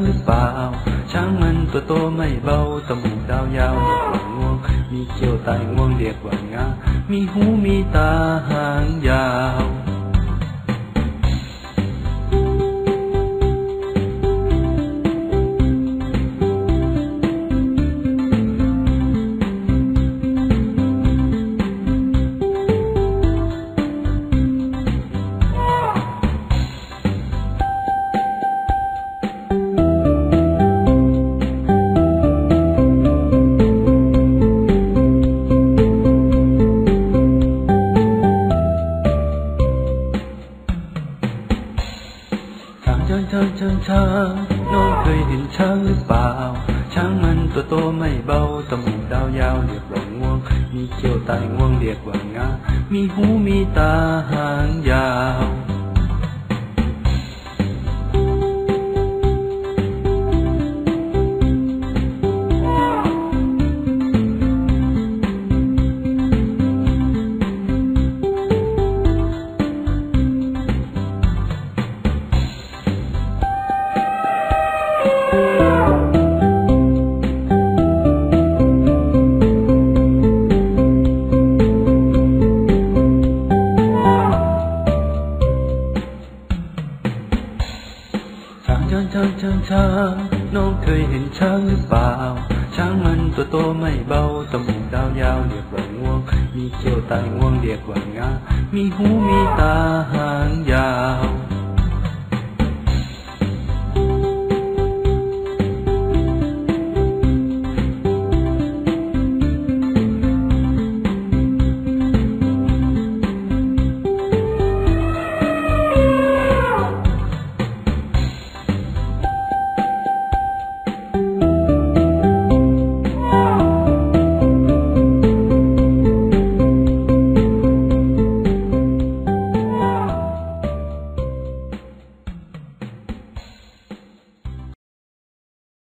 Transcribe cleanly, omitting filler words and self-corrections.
หรือเปล่าช้างมันตัวโตไม่เบาจมูกดาวยาวเรียกว่างวงมีเขี้ยวไต่งวงเรียกว่างามีหูมีตาหางยาวช้างน้องเคยเห็นช้างหรือเปล่าช้างมันตัวโตไม่เบาจมูกดาวยาวเรียกว่างวงมีเขี้ยวไต่งวงเรียกว่างามีหูมีตาหางยาวช้างน้องเคยเห็นช้างหรือเปล่าช้างมันตัวโตไม่เบาจมูกดาวยาวเรียกว่างวงมีเขี้ยวไต่งวงเรียกว่างามีหูมีตาหางยาว